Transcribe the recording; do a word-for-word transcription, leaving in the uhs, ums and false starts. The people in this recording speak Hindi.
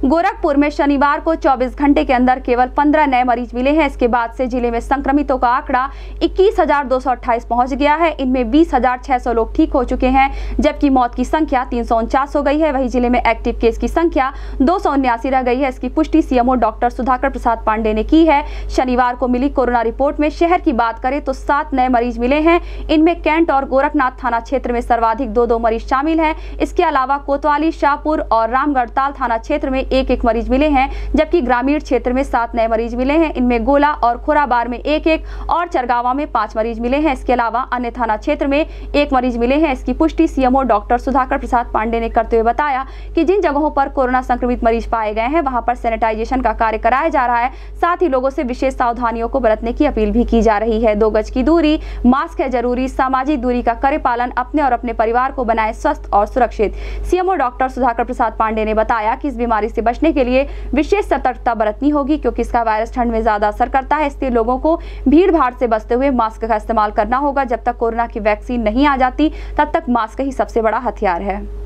गोरखपुर में शनिवार को चौबीस घंटे के अंदर केवल पंद्रह नए मरीज मिले हैं। इसके बाद से जिले में संक्रमितों का आंकड़ा इक्कीस हजार दो सौ अट्ठाईस पहुंच गया है। इनमें बीस हजार छह सौ लोग ठीक हो चुके हैं, जबकि मौत की संख्या तीन सौ उनचास हो गई है। वहीं जिले में एक्टिव केस की संख्या दो सौ उन्यासी रह गई है। इसकी पुष्टि सीएमओ डॉक्टर सुधाकर प्रसाद पांडे ने की है। शनिवार को मिली कोरोना रिपोर्ट में शहर की बात करें तो सात नए मरीज मिले हैं। इनमें कैंट और गोरखनाथ थाना क्षेत्र में सर्वाधिक दो दो मरीज शामिल हैं। इसके अलावा कोतवाली, शाहपुर और रामगढ़ताल थाना क्षेत्र में एक एक मरीज मिले हैं, जबकि ग्रामीण क्षेत्र में सात नए मरीज मिले हैं। इनमें गोला और खुराबार में एक एक और चरगावा में पांच मरीज मिले हैं। इसके अलावा अन्य थाना क्षेत्र में एक मरीज मिले हैं। इसकी पुष्टि सीएमओ डॉक्टर सुधाकर प्रसाद पांडे ने करते हुए बताया कि जिन जगहों पर कोरोना संक्रमित मरीज पाए गए हैं वहां पर सैनिटाइजेशन का कार्य कराया जा रहा है। साथ ही लोगों से विशेष सावधानियों को बरतने की अपील भी की जा रही है। दो गज की दूरी, मास्क है जरूरी, सामाजिक दूरी का करे पालन, अपने और अपने परिवार को बनाए स्वस्थ और सुरक्षित। सीएमओ डॉक्टर सुधाकर प्रसाद पांडे ने बताया कि इस बीमारी से बचने के लिए विशेष सतर्कता बरतनी होगी, क्योंकि इसका वायरस ठंड में ज्यादा असर करता है। इसलिए लोगों को भीड़ भाड़ से बचते हुए मास्क का इस्तेमाल करना होगा। जब तक कोरोना की वैक्सीन नहीं आ जाती तब तक मास्क ही सबसे बड़ा हथियार है।